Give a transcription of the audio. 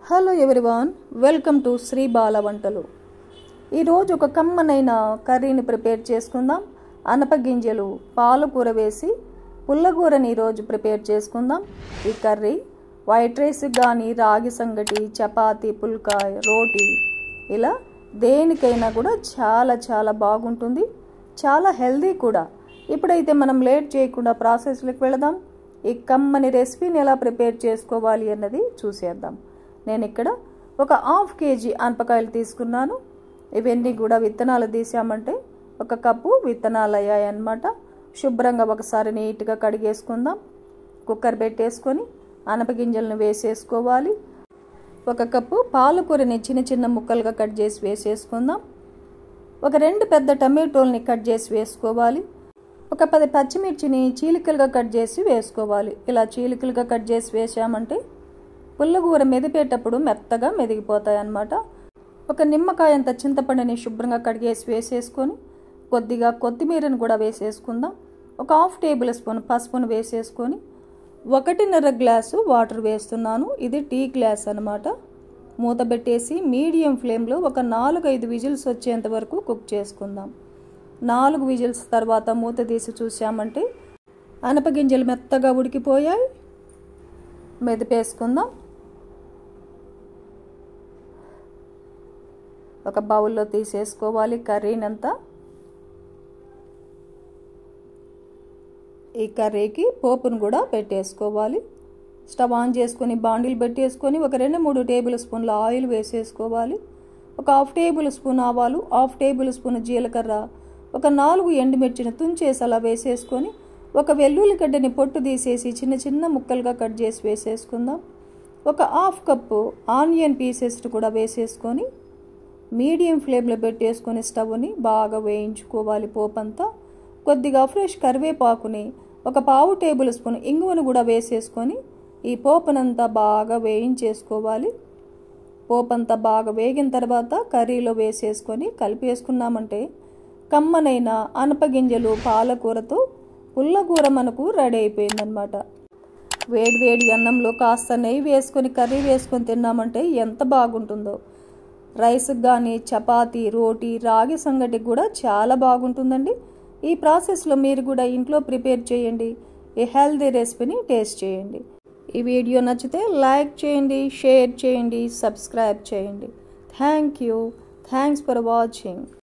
Hello everyone, welcome to Shri Bala వంటలు. ఈరోజు ఒక కమ్మనైన కర్రీని ప్రిపేర్ చేసుకుందాం. అనపగింజలు పాలకూర వేసి పుల్లగూరని ఈరోజు ప్రిపేర్ చేసుకుందాం. ఈ కర్రీ వైట్ రైస్ కానీ, రాగి సంగటి, చపాతీ, పుల్కాయ్, రోటీ ఇలా దేనికైనా కూడా చాలా చాలా బాగుంటుంది. చాలా హెల్దీ కూడా. ఇప్పుడైతే మనం లేట్ చేయకుండా ప్రాసెస్లోకి వెళదాం. ఈ కమ్మని రెసిపీని ఎలా ప్రిపేర్ చేసుకోవాలి అన్నది చూసేద్దాం. నేను ఇక్కడ ఒక 1/2 kg అనపకాయలు తీసుకున్నాను. ఇవన్నీ కూడా విత్తనాలు తీసామంటే 1 కప్పు విత్తనాలు అయ్యాయి అన్నమాట. శుభ్రంగా ఒకసారి నీట్గా కడిగేసుకుందాం. కుక్కర్ పెట్టేసుకొని అనపగింజలను వేసేసుకోవాలి. 1 కప్పు పాలకూరని చిన్న చిన్న ముక్కలుగా కట్ చేసి వేసేసుకుందాం. ఒక 2 పెద్ద టమాటోల్ని కట్ చేసి వేసుకోవాలి. ఒక 10 పచ్చిమిర్చిని చీలికలుగా కట్ చేసి వేసుకోవాలి. ఇలా చీలికలుగా కట్ చేసి వేసామంటే పుల్లగూర మెదిపేటప్పుడు మెత్తగా మెదిగిపోతాయి అన్నమాట. ఒక నిమ్మకాయ అంత చింతపండుని శుభ్రంగా కడిగేసి వేసేసుకొని కొద్దిగా కొత్తిమీరను కూడా వేసేసుకుందాం. ఒక 1/2 టేబుల్ స్పూన్ పసుపును వేసేసుకొని 1.5 గ్లాసు వాటర్ వేస్తున్నాను. ఇది టీ గ్లాస్ అన్నమాట. మూత పెట్టేసి మీడియం ఫ్లేమ్లో ఒక 4-5 విజిల్స్ వచ్చేంత వరకు కుక్ చేసుకుందాం. 4 విజిల్స్ తర్వాత మూత తీసి చూసామంటే అనపగింజలు మెత్తగా ఉడికిపోయాయి. మెదిపేసుకుందాం. ఒక బౌల్లో తీసేసుకోవాలి కర్రీనంతా. ఈ కర్రీకి పోపును కూడా పెట్టేసుకోవాలి. స్టవ్ ఆన్ చేసుకొని బాండిల్ పెట్టేసుకొని ఒక 2-3 టేబుల్ స్పూన్ల ఆయిల్ వేసేసుకోవాలి. ఒక 1/2 టేబుల్ స్పూన్ ఆవాలు, 1/2 టేబుల్ స్పూన్ జీలకర్ర, ఒక 4 ఎండుమిర్చిని తుంచేసి అలా వేసేసుకొని ఒక వెల్లుల్లిగడ్డని పొట్టు తీసేసి చిన్న చిన్న ముక్కలుగా కట్ చేసి వేసేసుకుందాం. ఒక 1/2 కప్పు ఆనియన్ పీసెస్ కూడా వేసేసుకొని మీడియం ఫ్లేమ్లో పెట్టేసుకొని స్టవ్ని బాగా వేయించుకోవాలి. పోపంతా కొద్దిగా ఫ్రెష్ కరివేపాకుని, ఒక 1/2 టేబుల్ స్పూన్ ఇంగువను కూడా వేసేసుకొని ఈ పోపునంతా బాగా వేయించేసుకోవాలి. పోపంతా బాగా వేగిన తర్వాత కర్రీలో వేసేసుకొని కలిపేసుకున్నామంటే కమ్మనైన అనపగింజలు పాలకూరతో పుల్లగూర మనకు రెడీ అయిపోయిందనమాట. వేడి వేడి అన్నంలో కాస్త నెయ్యి వేసుకొని కర్రీ వేసుకొని తిన్నామంటే ఎంత బాగుంటుందో. రైస్కి కానీ, చపాతీ, రోటీ, రాగి సంగటికి కూడా చాలా బాగుంటుందండి. ఈ ప్రాసెస్లో మీరు కూడా ఇంట్లో ప్రిపేర్ చేయండి. ఈ హెల్దీ రెసిపీని టేస్ట్ చేయండి. ఈ వీడియో నచ్చితే లైక్ చేయండి, షేర్ చేయండి, సబ్స్క్రైబ్ చేయండి. Thanks for watching.